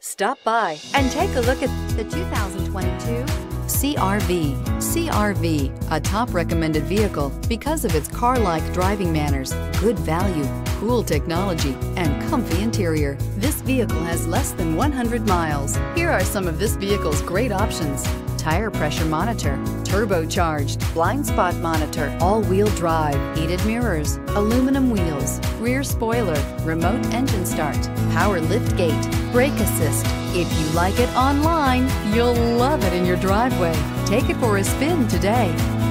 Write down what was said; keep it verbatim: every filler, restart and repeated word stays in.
Stop by and take a look at the two thousand twenty-two C R V. C R V, a top recommended vehicle because of its car-like driving manners, good value, cool technology, and comfy interior. This vehicle has less than one hundred miles. Here are some of this vehicle's great options: tire pressure monitor, turbocharged, blind spot monitor, all-wheel drive, heated mirrors, aluminum wheels, rear spoiler, remote engine start, power lift gate, brake assist. If you like it online, you'll love it in your driveway. Take it for a spin today.